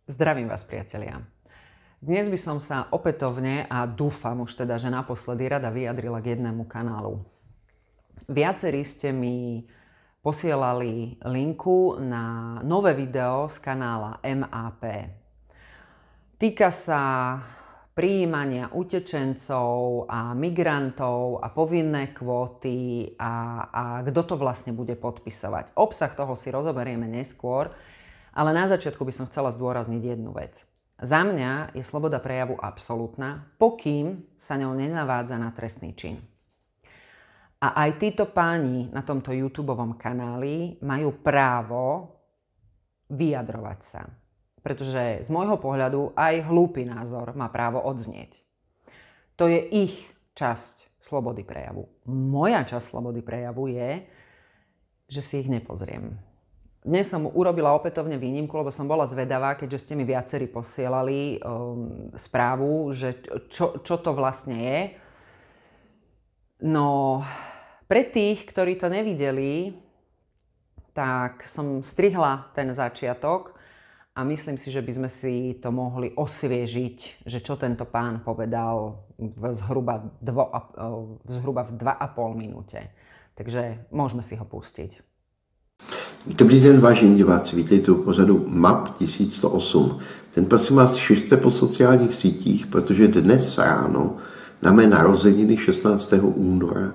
Zdravím vás, priatelia. Dnes by som sa opätovne a dúfam už teda, že naposledy rada vyjadrila k jednému kanálu. Viacerí ste mi posielali linku na nové video z kanála MAP. Týka sa prijímania utečencov a migrantov a povinné kvóty a kto to vlastne bude podpisovať. Obsah toho si rozoberieme neskôr, ale na začiatku by som chcela zdôrazniť jednu vec. Za mňa je sloboda prejavu absolútna, pokým sa ňou nenavádza na trestný čin. A aj títo páni na tomto YouTubeovom kanáli majú právo vyjadrovať sa. Pretože z môjho pohľadu aj hlúpy názor má právo odznieť. To je ich časť slobody prejavu. Moja časť slobody prejavu je, že si ich nepozriem. Dnes som urobila opätovne výnimku, lebo som bola zvedavá, keďže ste mi viacerí posielali správu, že čo to vlastne je. No, pre tých, ktorí to nevideli, tak som strihla ten začiatok a myslím si, že by sme si to mohli osviežiť, že čo tento pán povedal zhruba v 2,5 minúte. Takže môžeme si ho pustiť. Dobrý den, vážení diváci, vítejte u pořadu MAP 1108. Ten prosím vás šiřte po sociálních sítích, protože dnes ráno na mé narozeniny 16. února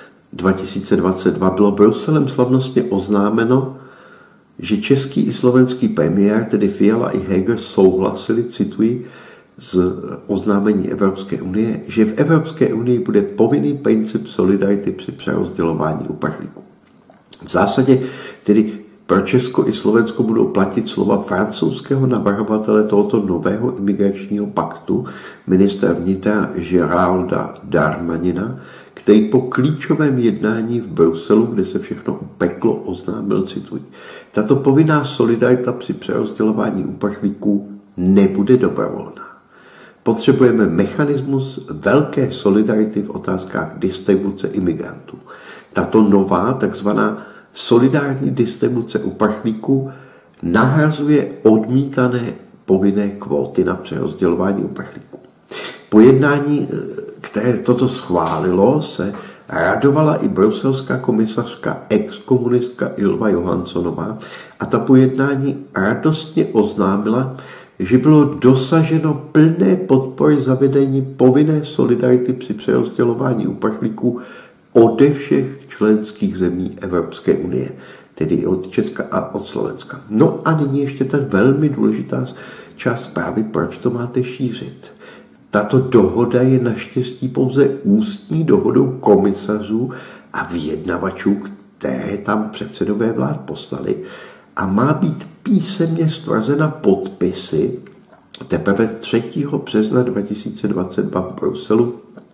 2022 bylo Bruselem slavnostně oznámeno, že český i slovenský premiér, tedy Fiala i Heger, souhlasili, cituji, z oznámení Evropské unie, že v Evropské unii bude povinný princip solidarity při přerozdělování uprchlíků. V zásadě tedy pro Česko i Slovensko budou platit slova francouzského navrhovatele tohoto nového imigračního paktu, ministra vnitra Géralda Darmanina, který po klíčovém jednání v Bruselu, kde se všechno upeklo, oznámil, cituji, tato povinná solidarita při přerozdělování uprchlíků nebude dobrovolná. Potřebujeme mechanismus velké solidarity v otázkách distribuce imigrantů. Tato nová takzvaná solidární distribuce uprchlíků nahrazuje odmítané povinné kvóty na přerozdělování uprchlíků. Po jednání, které toto schválilo, se radovala i bruselská komisařka exkomunistka Ylva Johanssonová a ta po jednání radostně oznámila, že bylo dosaženo plné podpory zavedení povinné solidarity při přerozdělování uprchlíků ode všech členských zemí Evropské unie, tedy od Česka a od Slovenska. No a nyní ještě ta velmi důležitá část zprávy, proč to máte šířit. Tato dohoda je naštěstí pouze ústní dohodou komisařů a vyjednavačů, které tam předsedové vlád poslali a má být písemně stvrzena podpisy teprve 3. března 2022 v Bruselu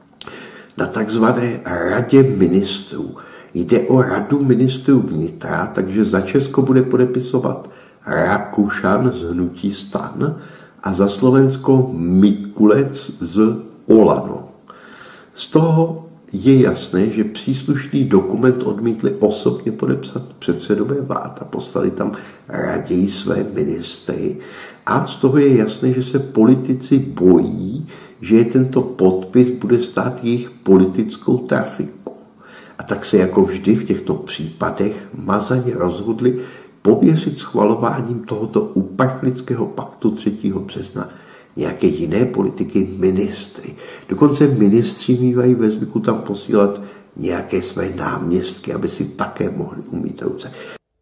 na takzvané Radě ministrů. Jde o Radu ministrů vnitra, takže za Česko bude podepisovat Rakušan z hnutí STAN a za Slovensko Mikulec z Olano. Z toho je jasné, že příslušný dokument odmítli osobně podepsat předsedové vlád a poslali tam raději své ministry. A z toho je jasné, že se politici bojí, že tento podpis bude stát jejich politickou trafiku. A tak se jako vždy v těchto případech mazaně rozhodli pověřit schvalováním tohoto uprchlického paktu 3. března nějaké jiné politiky ministry. Dokonce ministři mývají ve zvyku tam posílat nějaké své náměstky, aby si také mohli umýt ruce.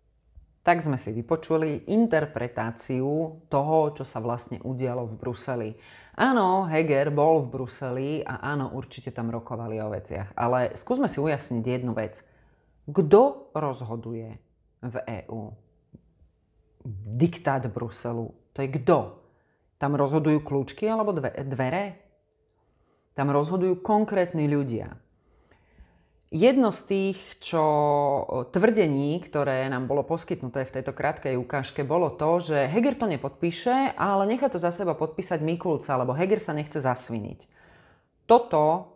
Tak sme si vypočuli interpretáciu toho, čo sa vlastne udialo v Bruseli. Áno, Heger bol v Bruseli a áno, určite tam rokovali o veciach. Ale skúsme si ujasniť jednu vec. Kto rozhoduje v EÚ? Diktát Bruselu. To je kto? Tam rozhodujú kľúčky alebo dvere? Tam rozhodujú konkrétni ľudia. Jedno z tých tvrdení, ktoré nám bolo poskytnuté v tejto krátkej ukážke, bolo to, že Heger to nepodpíše, ale nechá to za seba podpísať Mikulca, lebo Heger sa nechce zasviniť. Toto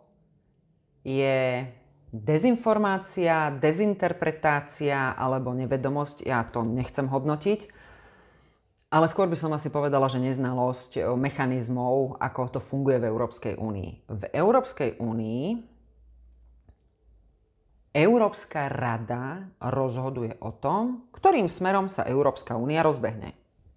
je dezinformácia, dezinterpretácia alebo nevedomosť, ja to nechcem hodnotiť, Ale skôr by som asi povedala, že neznalosť mechanizmov, ako to funguje v Európskej únii. V Európskej únii Európska rada rozhoduje o tom, ktorým smerom sa Európska únia rozbehne.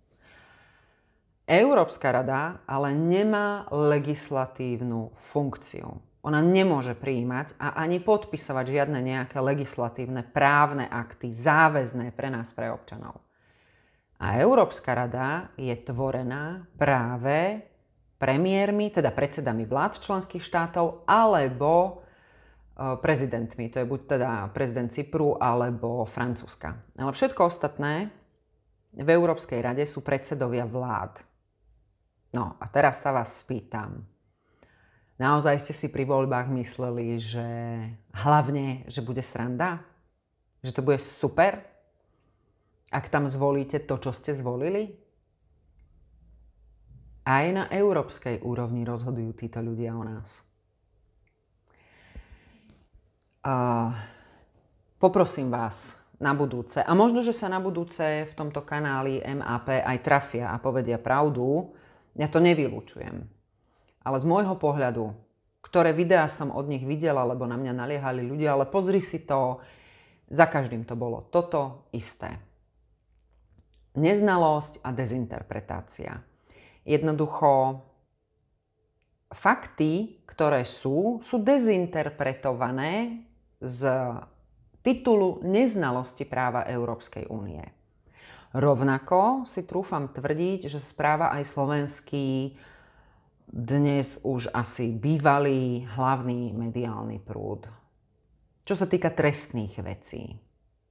Európska rada ale nemá legislatívnu funkciu. Ona nemôže prijímať a ani podpisovať žiadne nejaké legislatívne právne akty, záväzné pre nás, pre občanov. A Európska rada je tvorená práve premiérmi, teda predsedami vlád členských štátov, alebo prezidentmi. To je buď teda prezident Cypru, alebo Francúzska. Ale všetko ostatné v Európskej rade sú predsedovia vlád. No a teraz sa vás spýtam. Naozaj ste si pri voľbách mysleli, že hlavne, že bude sranda? Že to bude super? Ak tam zvolíte to, čo ste zvolili? Aj na európskej úrovni rozhodujú títo ľudia o nás. Poprosím vás na budúce, a možno, že sa na budúce v tomto kanáli MAP aj trafia a povedia pravdu, ja to nevylučujem. Ale z môjho pohľadu, ktoré videá som od nich videla, lebo na mňa naliehali ľudia, ale pozri si to, za každým to bolo toto isté. Neznalosť a dezinterpretácia. Jednoducho, fakty, ktoré sú dezinterpretované z titulu neznalosti práva Európskej únie. Rovnako si trúfam tvrdiť, že správa aj slovenský, dnes už asi bývalý hlavný mediálny prúd. Čo sa týka trestných vecí.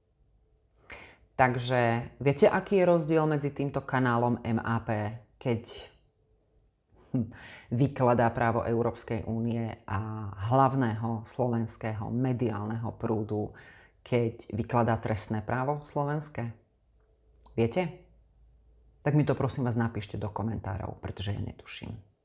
Takže viete, aký je rozdiel medzi týmto kanálom MAP, keď vykladá právo Európskej únie, a hlavného slovenského mediálneho prúdu, keď vykladá trestné právo slovenské? Viete? Tak mi to prosím vás napíšte do komentárov, pretože ja netuším.